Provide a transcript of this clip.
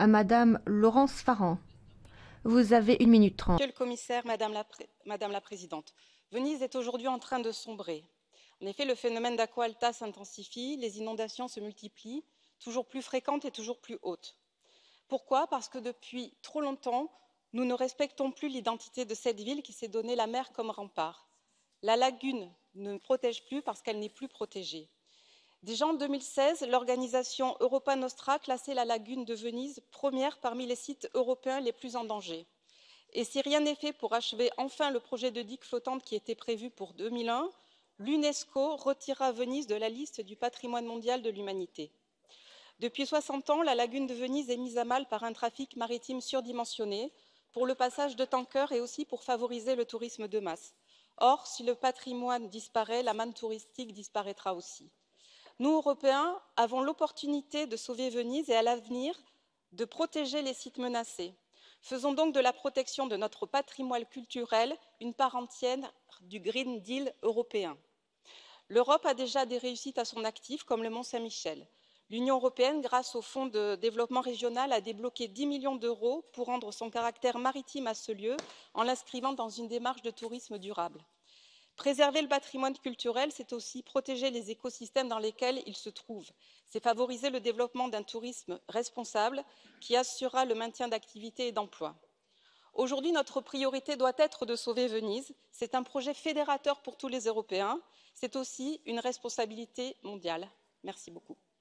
à Madame Laurence Farrand. Vous avez 1 minute 30. Monsieur le commissaire, Madame la Présidente, Venise est aujourd'hui en train de sombrer. En effet, le phénomène d'Aqua Alta s'intensifie, les inondations se multiplient, toujours plus fréquentes et toujours plus hautes. Pourquoi? Parce que depuis trop longtemps, nous ne respectons plus l'identité de cette ville qui s'est donné la mer comme rempart. La lagune ne protège plus parce qu'elle n'est plus protégée. Déjà en 2016, l'organisation Europa Nostra classait la lagune de Venise première parmi les sites européens les plus en danger. Et si rien n'est fait pour achever enfin le projet de digue flottante qui était prévu pour 2001, l'UNESCO retirera Venise de la liste du patrimoine mondial de l'humanité. Depuis 60 ans, la lagune de Venise est mise à mal par un trafic maritime surdimensionné pour le passage de tankers et aussi pour favoriser le tourisme de masse. Or, si le patrimoine disparaît, la manne touristique disparaîtra aussi. Nous, Européens, avons l'opportunité de sauver Venise et à l'avenir de protéger les sites menacés. Faisons donc de la protection de notre patrimoine culturel une part entière du Green Deal européen. L'Europe a déjà des réussites à son actif, comme le Mont Saint-Michel. L'Union européenne, grâce au Fonds de développement régional, a débloqué 10 millions d'euros pour rendre son caractère maritime à ce lieu en l'inscrivant dans une démarche de tourisme durable. Préserver le patrimoine culturel, c'est aussi protéger les écosystèmes dans lesquels il se trouve. C'est favoriser le développement d'un tourisme responsable qui assurera le maintien d'activités et d'emplois. Aujourd'hui, notre priorité doit être de sauver Venise. C'est un projet fédérateur pour tous les Européens. C'est aussi une responsabilité mondiale. Merci beaucoup.